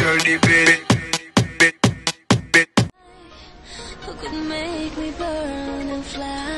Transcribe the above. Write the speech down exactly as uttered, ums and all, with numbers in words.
her the bed. Who could make me burn and fly?